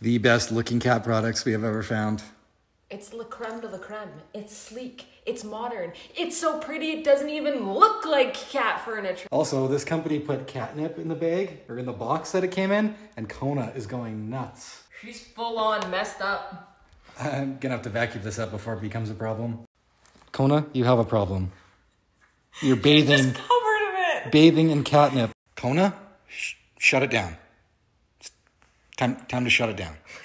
The best looking cat products we have ever found. It's la creme de la creme. It's sleek. It's modern. It's so pretty it doesn't even look like cat furniture. Also, this company put catnip in the bag, or in the box that it came in, and Kona is going nuts. She's full on messed up. I'm gonna have to vacuum this up before it becomes a problem. Kona, you have a problem. You're bathing. Just covered in it. Bathing in catnip. Kona, shut it down. It's time to shut it down.